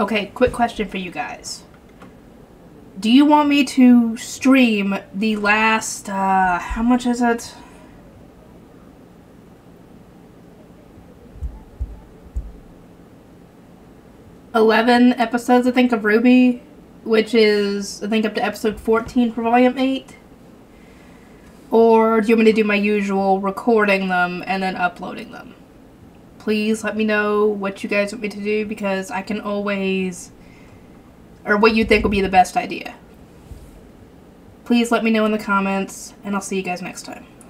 Okay, quick question for you guys. Do you want me to stream the last, how much is it? ...11 episodes, I think, of RWBY, which is, I think, up to episode 14 for Volume 8? Or do you want me to do my usual recording them and then uploading them? Please let me know what you guys want me to do, because I can always... or what you think will be the best idea. Please let me know in the comments, and I'll see you guys next time.